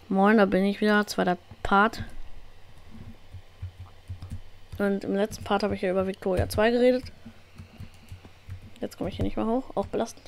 Moin, da bin ich wieder, zweiter Part. Und im letzten Part habe ich ja über Victoria 2 geredet. Jetzt komme ich hier nicht mehr hoch, auch belastend.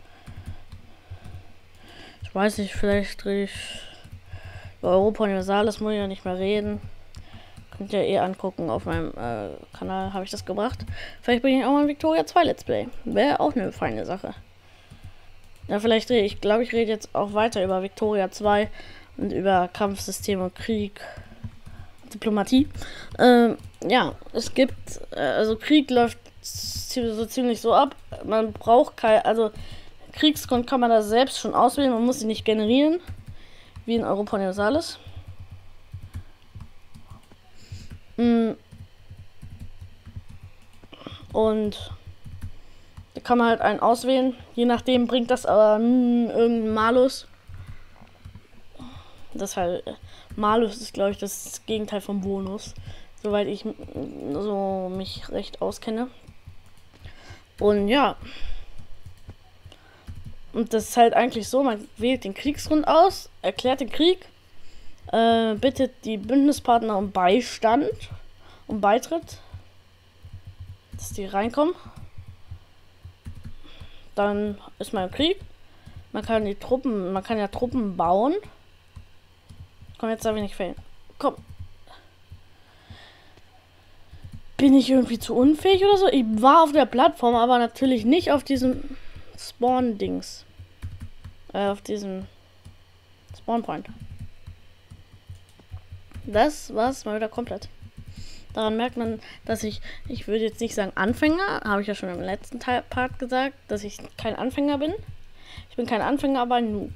Ich weiß nicht, vielleicht rede ich über Europa Universalis, muss ich ja nicht mehr reden. Könnt ihr eh angucken, auf meinem Kanal habe ich das gebracht. Vielleicht bringe ich auch mal ein Victoria 2 Let's Play. Wäre auch eine feine Sache. Ja, vielleicht rede ich, glaube ich, rede jetzt auch weiter über Victoria 2 und über Kampfsystem und Krieg, Diplomatie. Ja, es gibt, also Krieg läuft so ziemlich so ab. Man braucht also Kriegsgrund kann man da selbst schon auswählen, man muss sie nicht generieren, wie in Europa Universalis. Und da kann man halt einen auswählen, je nachdem bringt das aber irgendein Malus. Das halt, Malus ist, glaube ich, das Gegenteil vom Bonus, soweit ich so mich recht auskenne. Und ja, und das ist halt eigentlich so, man wählt den Kriegsgrund aus, erklärt den Krieg, bittet die Bündnispartner um Beistand, um Beitritt, dass die reinkommen. Dann ist man im Krieg. Man kann ja Truppen bauen. Komm, jetzt darf ich nicht fehlen. Komm. Bin ich irgendwie zu unfähig oder so? Ich war auf der Plattform, aber natürlich nicht auf diesem Spawn-Dings. Auf diesem Spawn-Point. Das war's mal wieder komplett. Daran merkt man, dass ich würde jetzt nicht sagen Anfänger, habe ich ja schon im letzten Part gesagt, dass ich kein Anfänger bin. Ich bin kein Anfänger, aber ein Noob.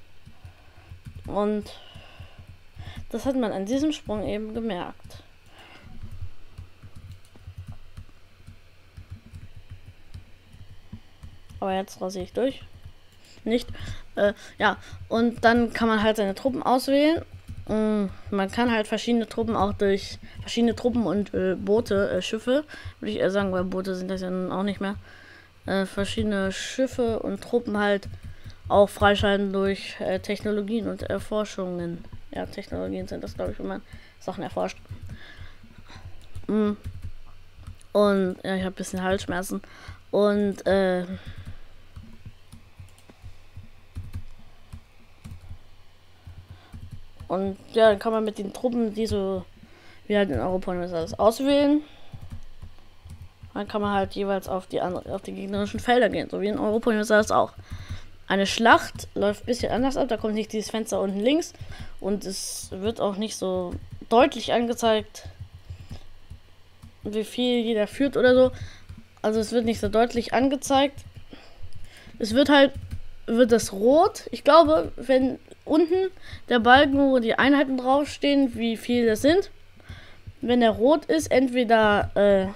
Und das hat man an diesem Sprung eben gemerkt. Aber jetzt rasiere ich durch. Nicht. Ja, und dann kann man halt seine Truppen auswählen. Man kann halt verschiedene Truppen auch durch verschiedene Truppen und Boote, Schiffe, würde ich eher sagen, weil Boote sind das ja nun auch nicht mehr. Verschiedene Schiffe und Truppen halt auch freischalten durch Technologien und Erforschungen. Ja, Technologien sind das, glaube ich, wenn man Sachen erforscht. Und ja, ich habe ein bisschen Halsschmerzen. Und ja, dann kann man mit den Truppen, die so wie halt in Europa Universalis auswählen. Dann kann man halt jeweils auf die gegnerischen Felder gehen, so wie in Europa Universalis auch. Eine Schlacht läuft ein bisschen anders ab, da kommt nicht dieses Fenster unten links und es wird auch nicht so deutlich angezeigt, wie viel jeder führt oder so. Also es wird nicht so deutlich angezeigt. Es wird das rot. Ich glaube, wenn unten der Balken, wo die Einheiten draufstehen, wie viel das sind. Wenn der rot ist, entweder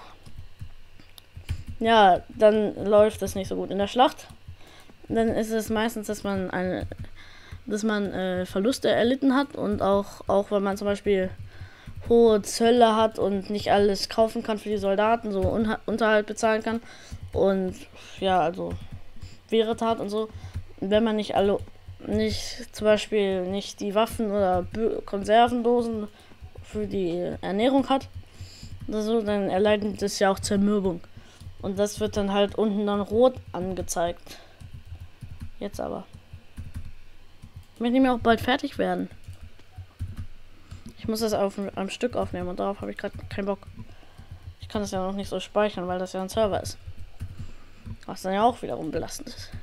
ja, dann läuft das nicht so gut in der Schlacht. Dann ist es meistens, dass man Verluste erlitten hat und auch wenn man zum Beispiel hohe Zölle hat und nicht alles kaufen kann für die Soldaten, so Unterhalt bezahlen kann und ja, also Wehretat und so. Wenn man zum Beispiel nicht die Waffen oder Konservendosen für die Ernährung hat oder so, dann erleidet das ja auch Zermürbung. Und das wird dann halt unten dann rot angezeigt. Jetzt aber. Ich möchte nämlich auch bald fertig werden. Ich muss das am Stück aufnehmen und darauf habe ich gerade keinen Bock. Ich kann das ja noch nicht so speichern, weil das ja ein Server ist. Was dann ja auch wiederum belastend ist.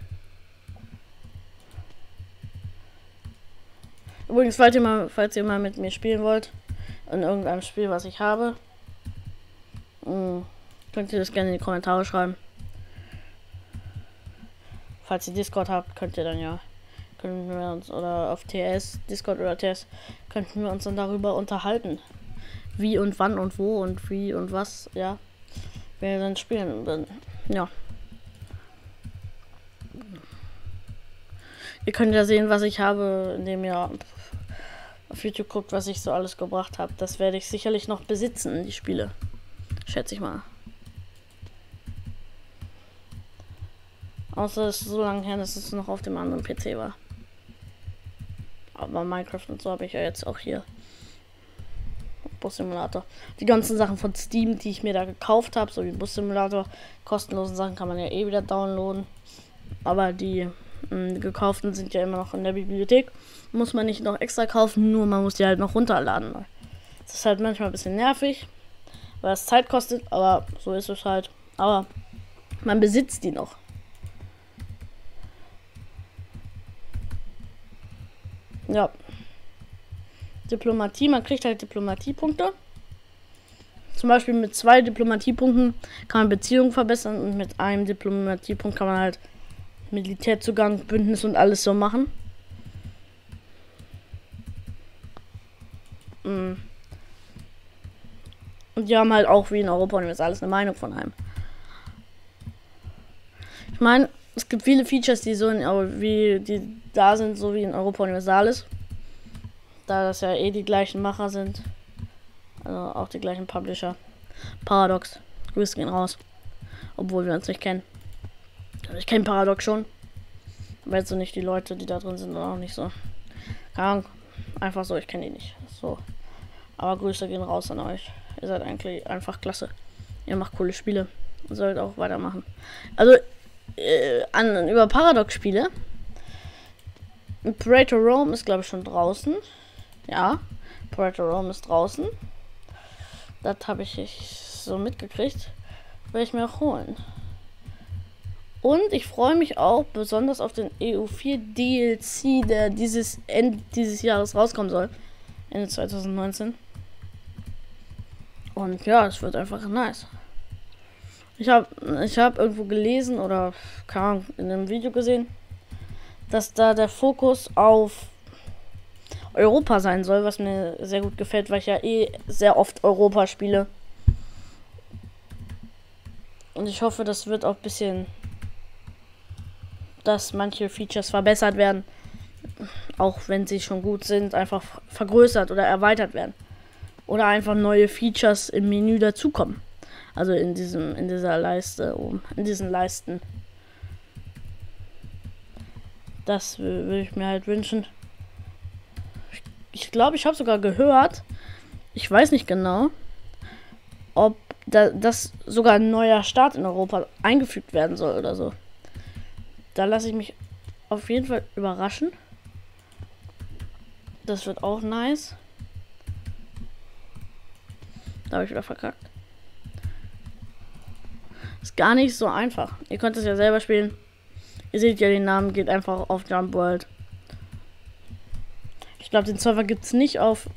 Übrigens, falls ihr mal mit mir spielen wollt, in irgendeinem Spiel, was ich habe, könnt ihr das gerne in die Kommentare schreiben. Falls ihr Discord habt, können wir uns, oder auf TS, Discord oder TS, könnten wir uns dann darüber unterhalten. Wie und wann und wo und wie und was, ja. Wir dann spielen und dann, ja. Ihr könnt ja sehen, was ich habe, indem ihr auf YouTube guckt, was ich so alles gebracht habe. Das werde ich sicherlich noch besitzen, die Spiele. Schätze ich mal. Außer es ist so lange her, dass es noch auf dem anderen PC war. Aber Minecraft und so habe ich ja jetzt auch hier. Bus-Simulator. Die ganzen Sachen von Steam, die ich mir da gekauft habe, so wie Bus-Simulator, kostenlosen Sachen kann man ja eh wieder downloaden. Aber die gekauften sind ja immer noch in der Bibliothek. Muss man nicht noch extra kaufen, nur man muss die halt noch runterladen. Das ist halt manchmal ein bisschen nervig, weil es Zeit kostet, aber so ist es halt. Aber man besitzt die noch. Ja. Diplomatie, man kriegt halt Diplomatiepunkte. Zum Beispiel mit 2 Diplomatiepunkten kann man Beziehungen verbessern und mit einem Diplomatiepunkt kann man halt Militärzugang, Bündnis und alles so machen. Und die haben halt auch wie in Europa Universalis eine Meinung von einem. Ich meine, es gibt viele Features, die so die da sind, so wie in Europa Universalis. Da das ja eh die gleichen Macher sind. Also auch die gleichen Publisher. Paradox. Grüße gehen raus. Obwohl wir uns nicht kennen. Ich kenne Paradox schon. Aber jetzt so nicht die Leute, die da drin sind, auch nicht so. Keine Ahnung. Einfach so, ich kenne die nicht. So. Aber Grüße gehen raus an euch. Ihr seid eigentlich einfach klasse. Ihr macht coole Spiele. Und sollt auch weitermachen. Also, über Paradox-Spiele. Operator Rome ist, glaube ich, schon draußen. Ja, Operator Rome ist draußen. Das habe ich so mitgekriegt. Werde ich mir auch holen. Und ich freue mich auch besonders auf den EU4 DLC, der dieses Jahres rauskommen soll. Ende 2019. Und ja, es wird einfach nice. Ich hab irgendwo gelesen oder keine Ahnung, in einem Video gesehen, dass da der Fokus auf Europa sein soll, was mir sehr gut gefällt, weil ich ja eh sehr oft Europa spiele. Und ich hoffe, das wird auch ein bisschen, dass manche Features verbessert werden, auch wenn sie schon gut sind, einfach vergrößert oder erweitert werden. Oder einfach neue Features im Menü dazukommen. Also in dieser Leiste oben, in diesen Leisten. Das würde ich mir halt wünschen. Ich glaube, ich habe sogar gehört, ich weiß nicht genau, ob das sogar ein neuer Staat in Europa eingefügt werden soll oder so. Da lasse ich mich auf jeden Fall überraschen. Das wird auch nice. Da habe ich wieder verkackt. Ist gar nicht so einfach. Ihr könnt es ja selber spielen. Ihr seht ja den Namen, geht einfach auf Jump World. Ich glaube, den Server gibt es nicht auf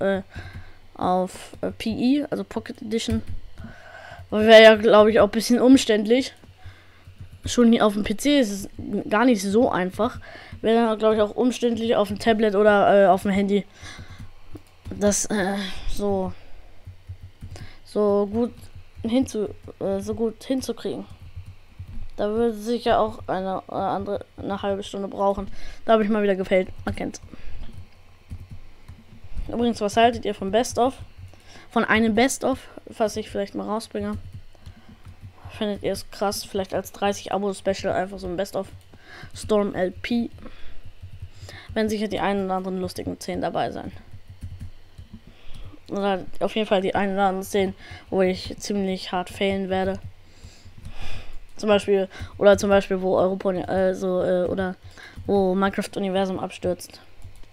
PE, also Pocket Edition. Weil wäre ja, glaube ich, auch ein bisschen umständlich. Schon hier auf dem PC ist es gar nicht so einfach. Wäre dann, glaube ich, auch umständlich auf dem Tablet oder auf dem Handy. Das so gut hinzukriegen. Da würde sicher auch eine halbe Stunde brauchen. Da habe ich mal wieder gefällt. Man kennt's. Übrigens, was haltet ihr von Best of? Von einem Best of, was ich vielleicht mal rausbringe. Findet ihr es krass? Vielleicht als 30 Abo-Special einfach so ein Best of Storm LP. Werden sicher die einen oder anderen lustigen Szenen dabei sein. Oder auf jeden Fall die einen oder anderen Szenen, wo ich ziemlich hart failen werde. Zum Beispiel, wo oder wo Minecraft-Universum abstürzt.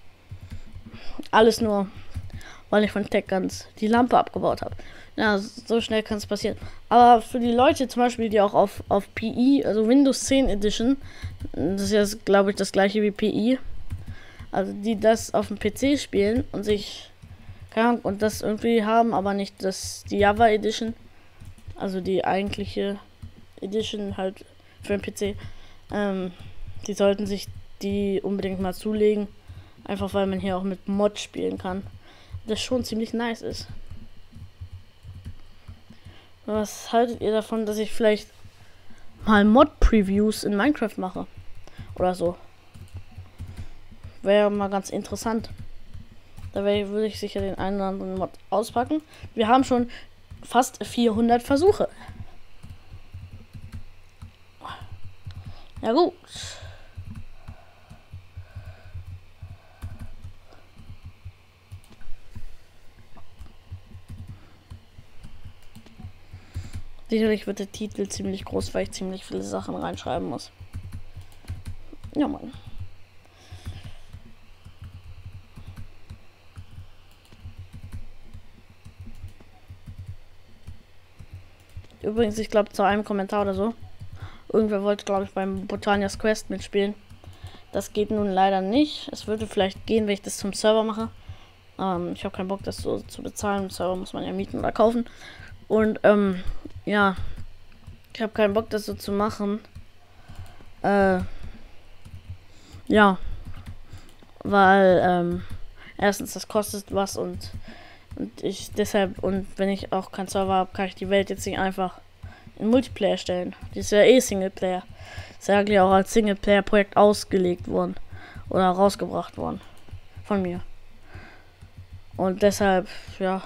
Alles nur, weil ich von TechGuns die Lampe abgebaut habe. Ja, so schnell kann es passieren. Aber für die Leute zum Beispiel, die auch auf PE, also Windows 10 Edition, das ist jetzt, glaube ich, das gleiche wie PE, also die das auf dem PC spielen und sich, keine Ahnung, und das irgendwie haben, aber nicht die Java Edition, also die eigentliche Edition halt für den PC, die sollten sich die unbedingt mal zulegen. Einfach weil man hier auch mit Mod spielen kann. Das schon ziemlich nice ist. Was haltet ihr davon, dass ich vielleicht mal Mod-Previews in Minecraft mache? Oder so. Wäre mal ganz interessant. Da würde ich sicher den einen oder anderen Mod auspacken. Wir haben schon fast 400 Versuche. Ja gut. Sicherlich wird der Titel ziemlich groß, weil ich ziemlich viele Sachen reinschreiben muss. Ja, Mann. Übrigens, ich glaube, zu einem Kommentar oder so. Irgendwer wollte, glaube ich, beim Botanias Quest mitspielen. Das geht nun leider nicht. Es würde vielleicht gehen, wenn ich das zum Server mache. Ich habe keinen Bock, das so zu bezahlen. Im Server muss man ja mieten oder kaufen. Und, ja. Ich habe keinen Bock, das so zu machen. Ja. Weil, erstens, das kostet was und ich deshalb, und wenn ich auch keinen Server habe, kann ich die Welt jetzt nicht einfach in Multiplayer stellen. Die ist ja eh Singleplayer. Ist ja eigentlich auch als Singleplayer-Projekt ausgelegt worden. Oder rausgebracht worden. Von mir. Und deshalb, ja.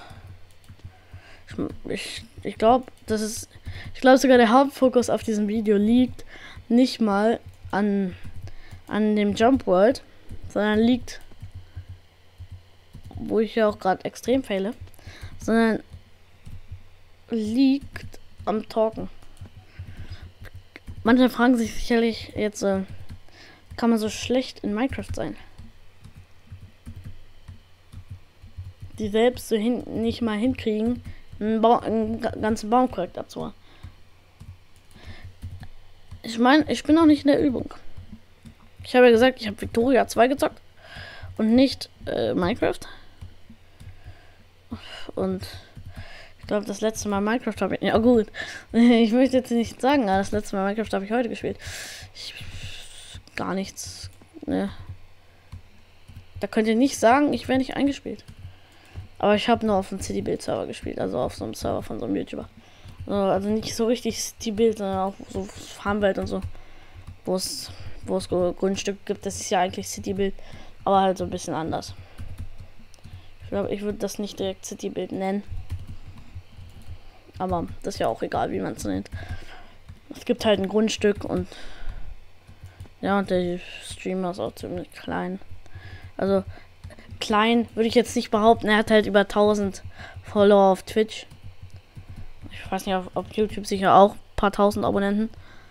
Ich glaube, ich glaube sogar der Hauptfokus auf diesem Video liegt nicht mal an dem Jump World, sondern liegt, wo ich ja auch gerade extrem fehle, sondern liegt am Talken. Manche fragen sich sicherlich jetzt, kann man so schlecht in Minecraft sein? Die selbst so nicht mal hinkriegen, einen ganzen Baum korrekt abzuhauen. Ich meine, ich bin auch nicht in der Übung. Ich habe ja gesagt, ich habe Victoria 2 gezockt und nicht Minecraft. Und ich glaube, das letzte Mal Minecraft habe ich... Ja gut, ich möchte jetzt nicht sagen, aber das letzte Mal Minecraft habe ich heute gespielt. Gar nichts. Ne. Da könnt ihr nicht sagen, ich wäre nicht eingespielt. Aber ich habe nur auf dem City-Build-Server gespielt, also auf so einem Server von so einem YouTuber. Also nicht so richtig City-Build, sondern auch so Farmwelt und so. Wo es Grundstück gibt, das ist ja eigentlich City-Build, aber halt so ein bisschen anders. Ich glaube, ich würde das nicht direkt City-Build nennen. Aber das ist ja auch egal, wie man es nennt. Es gibt halt ein Grundstück und ja, und der Streamer ist auch ziemlich klein. Also klein würde ich jetzt nicht behaupten. Er hat halt über 1000 Follower auf Twitch. Ich weiß nicht, auf YouTube sicher auch ein paar tausend Abonnenten.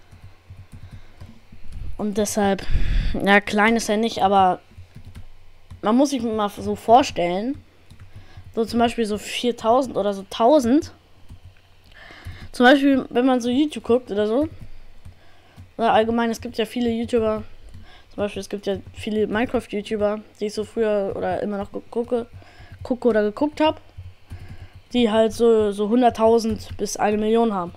Und deshalb, ja, klein ist er nicht, aber man muss sich mal so vorstellen, so zum Beispiel so 4000 oder so 1000. Zum Beispiel, wenn man so YouTube guckt oder so. Oder allgemein, es gibt ja viele YouTuber. Zum Beispiel, es gibt ja viele Minecraft-YouTuber, die ich so früher oder immer noch gucke oder geguckt habe. Die halt so 100.000 bis 1 Million haben.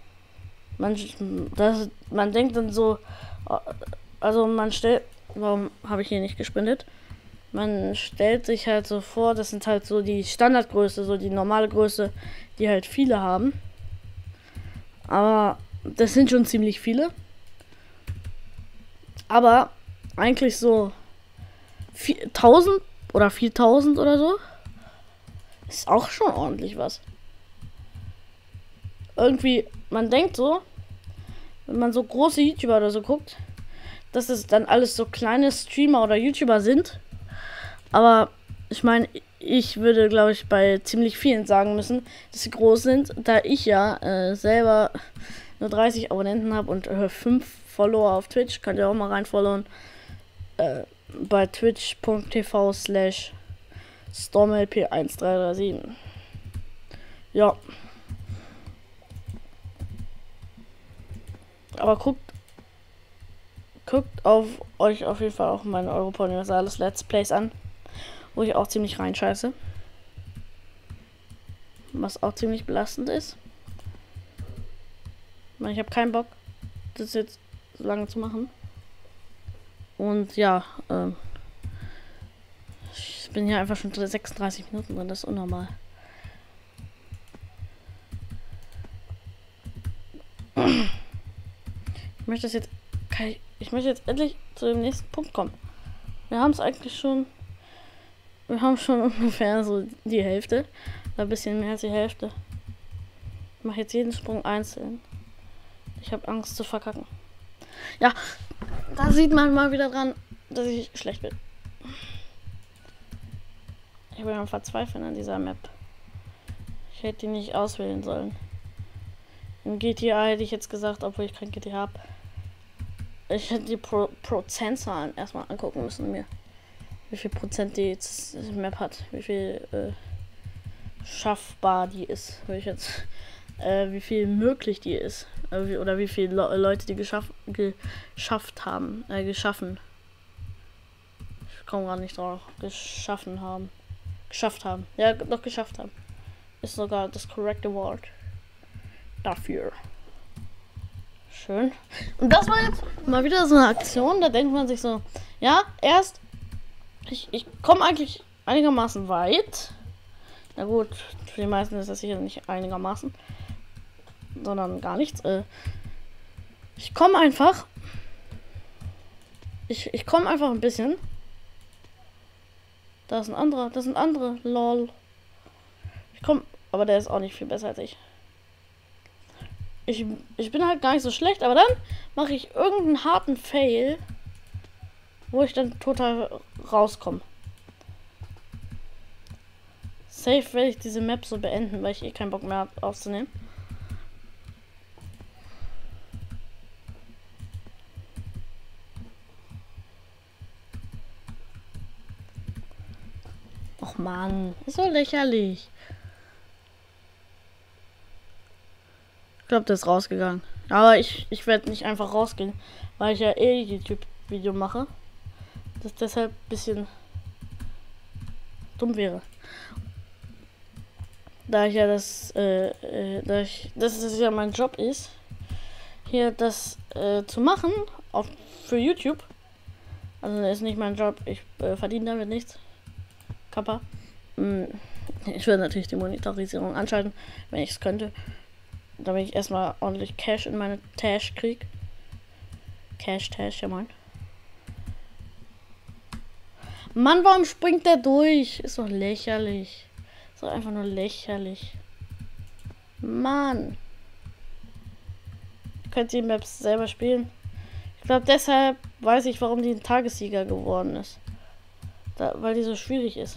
Man denkt dann so, also warum habe ich hier nicht gesprintet? Man stellt sich halt so vor, das sind halt so die Standardgröße, so die normale Größe, die halt viele haben. Aber das sind schon ziemlich viele. Aber eigentlich so 1000 oder 4000 oder so ist auch schon ordentlich was. Irgendwie, man denkt so, wenn man so große YouTuber oder so guckt, dass es dann alles so kleine Streamer oder YouTuber sind. Aber ich meine, ich würde, glaube ich, bei ziemlich vielen sagen müssen, dass sie groß sind, da ich ja selber nur 30 Abonnenten habe und 5 Follower auf Twitch. Könnt ihr auch mal reinfollowen. Bei twitch.tv/stormlp1337. Ja. Aber guckt auf euch auf jeden Fall auch meine Europa Universalis Let's Plays an, wo ich auch ziemlich reinscheiße. Was auch ziemlich belastend ist. Ich habe keinen Bock, das jetzt so lange zu machen. Und ja, ich bin hier einfach schon 36 Minuten drin, das ist unnormal. Ich möchte jetzt endlich zu dem nächsten Punkt kommen. Wir haben es eigentlich schon. Wir haben schon ungefähr so die Hälfte. Ein bisschen mehr als die Hälfte. Ich mache jetzt jeden Sprung einzeln. Ich habe Angst zu verkacken. Ja, da sieht man mal wieder dran, dass ich schlecht bin. Ich bin am Verzweifeln an dieser Map. Ich hätte die nicht auswählen sollen. In GTA hätte ich jetzt gesagt, obwohl ich kein GTA habe. Ich hätte die Prozentzahlen erstmal angucken müssen mir. Wie viel Prozent die Map hat. Wie viel schaffbar die ist. Wie viel möglich die ist. Oder wie viele Leute die geschafft haben. Geschaffen. Ich komme gerade nicht drauf. Geschafft haben. Ja, doch geschafft haben. Ist sogar das korrekte Wort. Dafür. Schön. Und das war jetzt mal wieder so eine Aktion, da denkt man sich so, ja, ich komme eigentlich einigermaßen weit. Na gut, für die meisten ist das sicher nicht einigermaßen, sondern gar nichts. Ich komme einfach. Ich komme einfach ein bisschen. Da sind andere, lol. Ich komme, aber der ist auch nicht viel besser als ich. Ich bin halt gar nicht so schlecht, aber dann mache ich irgendeinen harten Fail, wo ich dann total rauskomme. Safe werde ich diese Map so beenden, weil ich eh keinen Bock mehr habe aufzunehmen. Och Mann, ist so lächerlich. Ich glaube, der ist rausgegangen. Aber ich werde nicht einfach rausgehen, weil ich ja eh YouTube-Video mache. Das deshalb ein bisschen dumm wäre. Da ich ja das ja mein Job ist, hier das zu machen, auch für YouTube. Also das ist nicht mein Job, ich verdiene damit nichts. Kappa. Ich würde natürlich die Monetarisierung anschalten, wenn ich es könnte. Damit ich erstmal ordentlich Cash in meine Tasche krieg. Cash, ja moin. Mann, warum springt der durch? Ist doch lächerlich. Ist doch einfach nur lächerlich. Mann. Könnt ihr Maps selber spielen? Ich glaube, deshalb weiß ich, warum die ein Tagessieger geworden ist. Weil die so schwierig ist.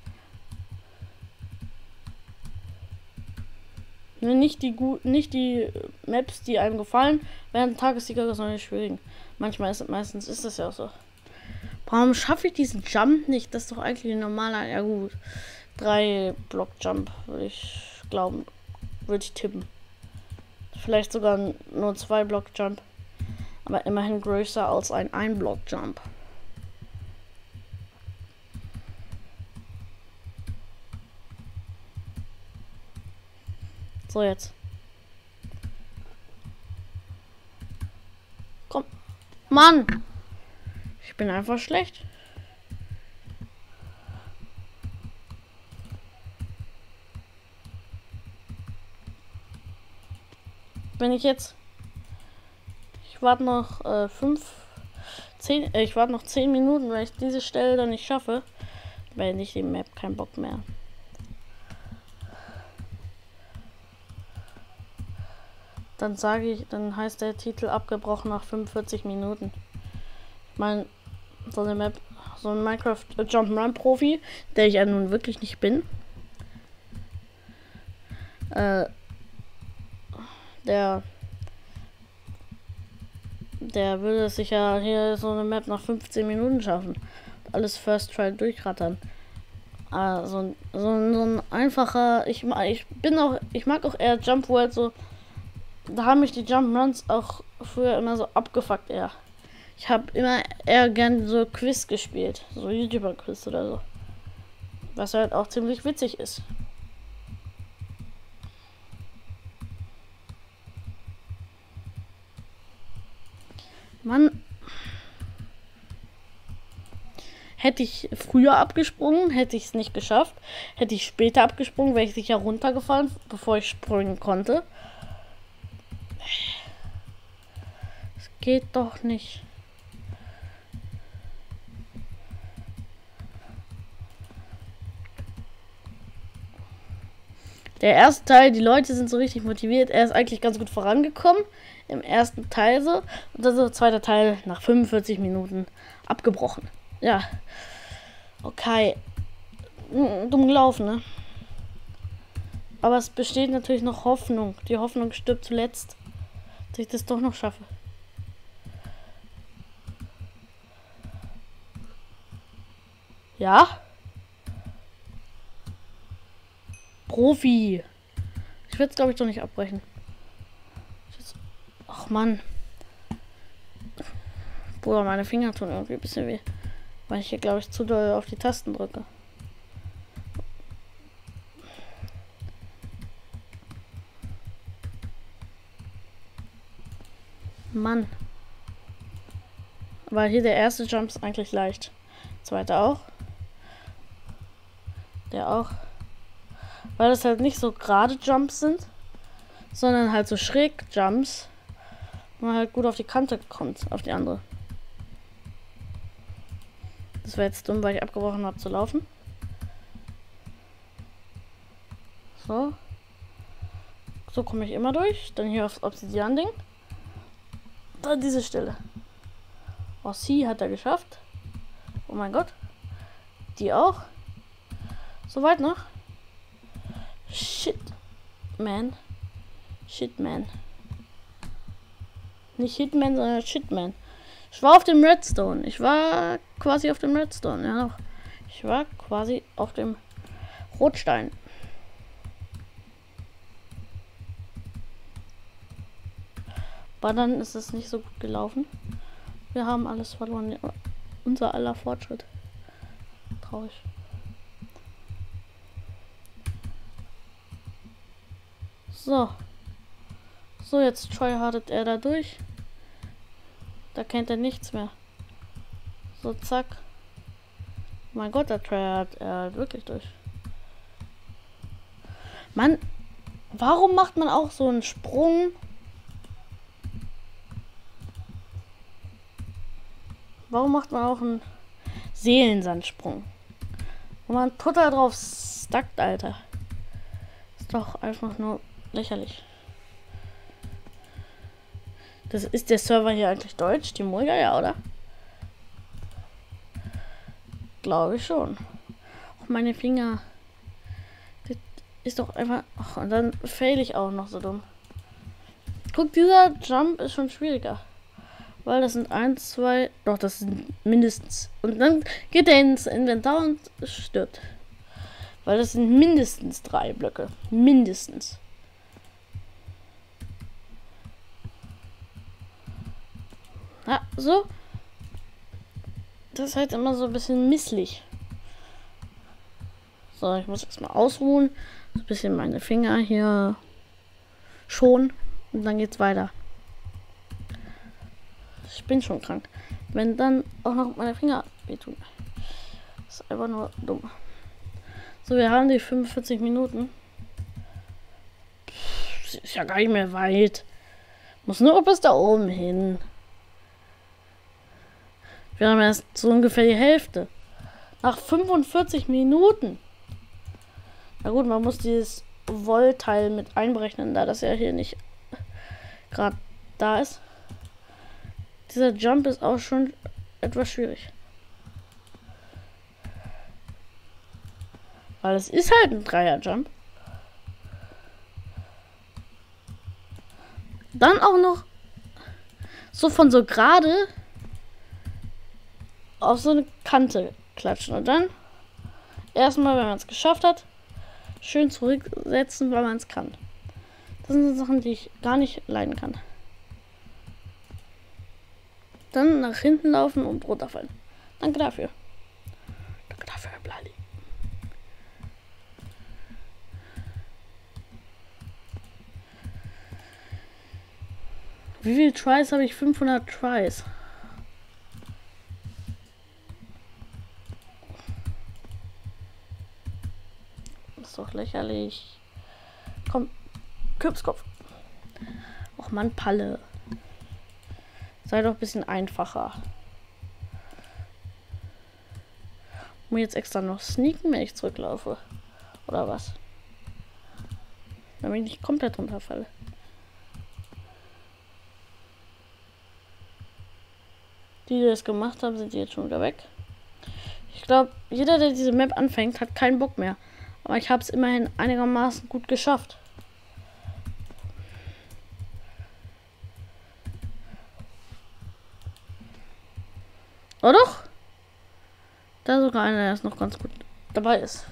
Nicht die Maps, die einem gefallen, werden Tagessieger, sondern die schwierigen. Meistens ist das ja auch so. Warum schaffe ich diesen Jump nicht? Das ist doch eigentlich ein normaler. Ja gut. 3 Block Jump, würde ich glauben. Würde ich tippen. Vielleicht sogar nur 2 Block Jump. Aber immerhin größer als ein Block Jump. So, jetzt. Komm. Mann! Ich bin einfach schlecht. Wenn ich jetzt... Ich warte noch 10 Minuten, weil ich diese Stelle dann nicht schaffe. Weil nicht die Map, kein Bock mehr. Dann heißt der Titel abgebrochen nach 45 Minuten. Ich meine, so eine Map, so ein Minecraft Jump'n'Run Profi, der ich ja nun wirklich nicht bin. Der würde sich ja hier so eine Map nach 15 Minuten schaffen. Alles First Try durchrattern. So ein einfacher, ich mag auch eher Jump World so. Da haben mich die Jump'n'Runs auch früher immer so abgefuckt eher. Ich habe immer eher gern so Quiz gespielt. So YouTuber-Quiz oder so. Was halt auch ziemlich witzig ist. Mann. Hätte ich früher abgesprungen, hätte ich es nicht geschafft. Hätte ich später abgesprungen, wäre ich sicher runtergefallen, bevor ich springen konnte. Das geht doch nicht. Der erste Teil, die Leute sind so richtig motiviert. Er ist eigentlich ganz gut vorangekommen. Im ersten Teil so. Und dann so der zweite Teil nach 45 Minuten abgebrochen. Ja. Okay. Dumm gelaufen, ne? Aber es besteht natürlich noch Hoffnung. Die Hoffnung stirbt zuletzt, dass ich das doch noch schaffe. Ja? Profi. Ich werde es, glaube ich, doch nicht abbrechen. Ach Mann. Bruder, meine Finger tun irgendwie ein bisschen weh. Weil ich hier, glaube ich, zu doll auf die Tasten drücke. Mann. Weil hier der erste Jump ist eigentlich leicht. Zweiter auch. Der auch. Weil das halt nicht so gerade Jumps sind, sondern halt so schräg Jumps. Und man halt gut auf die Kante kommt, auf die andere. Das war jetzt dumm, weil ich abgebrochen habe zu laufen. So. So komme ich immer durch. Dann hier aufs Obsidian-Ding. Dann diese Stelle. Oh, sie hat er geschafft. Oh mein Gott. Die auch. So weit noch. Shit. Man. Shit, man. Nicht Hitman, sondern Shitman. Ich war auf dem Redstone. Ich war quasi auf dem Redstone. Ja, noch. Ich war quasi auf dem Rotstein. Aber dann ist es nicht so gut gelaufen. Wir haben alles verloren. Unser aller Fortschritt. Traurig. So. So, jetzt tryhardet er da durch. Da kennt er nichts mehr. So, zack. Mein Gott, da tryhardet er wirklich durch. Mann, warum macht man auch so einen Sprung? Warum macht man auch einen Seelensandsprung? Wo man total drauf stackt, Alter. Ist doch einfach nur lächerlich. Das ist der Server hier eigentlich deutsch? Die Mulga, ja, oder? Glaube ich schon. Auch meine Finger. Das ist doch einfach. Ach, und dann fail ich auch noch so dumm. Guck, dieser Jump ist schon schwieriger. Weil das sind 1, 2. Doch, das sind mindestens. Und dann geht er ins Inventar und stirbt. Weil das sind mindestens 3 Blöcke. Mindestens. Ja, so. Das ist halt immer so ein bisschen misslich. So, ich muss erstmal ausruhen. So ein bisschen meine Finger hier schonen. Und dann geht's weiter. Ich bin schon krank. Wenn dann auch noch meine Finger wehtun. Das ist einfach nur dumm. So, wir haben die 45 Minuten. Ist ja gar nicht mehr weit. Muss nur bis da oben hin. Wir haben erst so ungefähr die Hälfte. Nach 45 Minuten. Na gut, man muss dieses Wollteil mit einberechnen, da das ja hier nicht gerade da ist. Dieser Jump ist auch schon etwas schwierig. Weil es ist halt ein Dreier-Jump. Dann auch noch so von so gerade auf so eine Kante klatschen. Und dann erstmal, wenn man es geschafft hat, schön zurücksetzen, weil man es kann. Das sind so Sachen, die ich gar nicht leiden kann. Dann nach hinten laufen und runterfallen. Danke dafür. Danke dafür, Blali. Wie viele Tries habe ich? 500 Tries. Ist doch lächerlich. Komm, Kürbskopf. Och Mann, Palle. Sei doch ein bisschen einfacher. Muss jetzt extra noch sneaken, wenn ich zurücklaufe. Oder was? Damit ich nicht komplett runterfalle. Die das gemacht haben, sind jetzt schon wieder weg. Ich glaube, jeder, der diese Map anfängt, hat keinen Bock mehr. Aber ich habe es immerhin einigermaßen gut geschafft. Oh doch! Da ist sogar einer, der ist noch ganz gut dabei ist.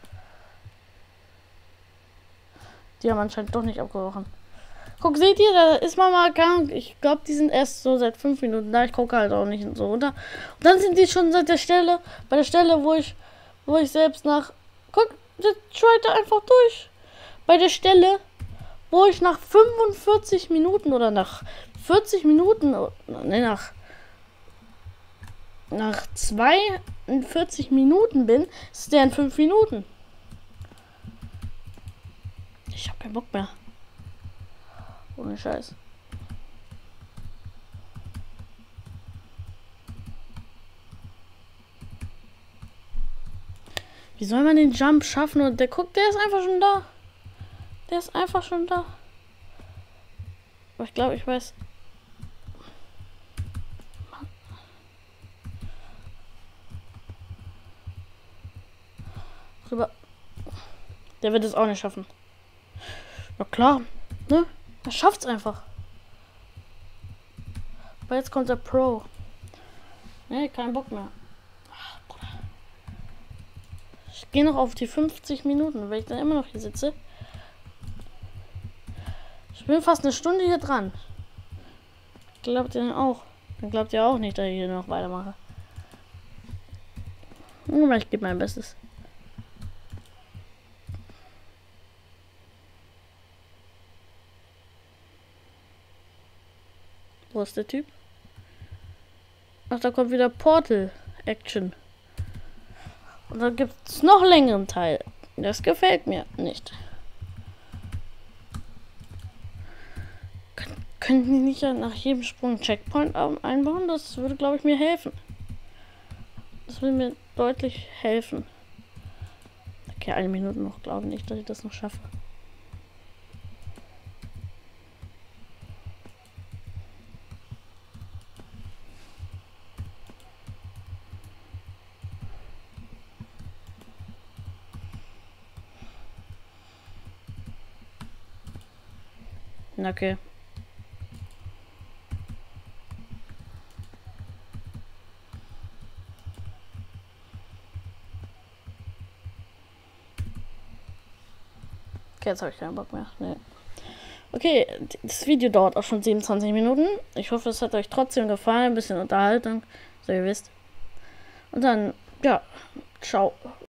Die haben anscheinend doch nicht abgebrochen. Guck, seht ihr, da ist man mal krank. Ich glaube, die sind erst so seit 5 Minuten da. Ich gucke halt auch nicht so runter. Und dann sind die schon seit der Stelle, bei der Stelle, wo ich selbst nach... Guck, der schreit da einfach durch. Bei der Stelle, wo ich nach 45 Minuten oder nach 40 Minuten... Ne, nach 42 Minuten bin, ist der in 5 Minuten. Ich habe keinen Bock mehr. Ohne Scheiß. Wie soll man den Jump schaffen? Und der guckt, der ist einfach schon da. Der ist einfach schon da. Aber ich glaube, ich weiß. Rüber. Der wird es auch nicht schaffen. Ja klar, ne? Er schafft's einfach. Aber jetzt kommt der Pro. Ne, kein Bock mehr. Ach, Bruder. Ich gehe noch auf die 50 Minuten, weil ich dann immer noch hier sitze. Ich bin fast eine Stunde hier dran. Glaubt ihr denn auch? Dann glaubt ihr auch nicht, dass ich hier noch weitermache. Aber ich gebe mein Bestes. Wo ist der Typ? Ach, da kommt wieder Portal Action. Und dann gibt es noch längeren Teil. Das gefällt mir nicht. Könnten die nicht nach jedem Sprung Checkpoint einbauen? Das würde, glaube ich, mir helfen. Das würde mir deutlich helfen. Okay, 1 Minute noch. Glaube nicht, dass ich das noch schaffe. Okay. Okay, jetzt habe ich keinen Bock mehr. Nee. Okay, das Video dauert auch schon 27 Minuten. Ich hoffe, es hat euch trotzdem gefallen. Ein bisschen Unterhaltung, so ihr wisst. Und dann, ja, ciao.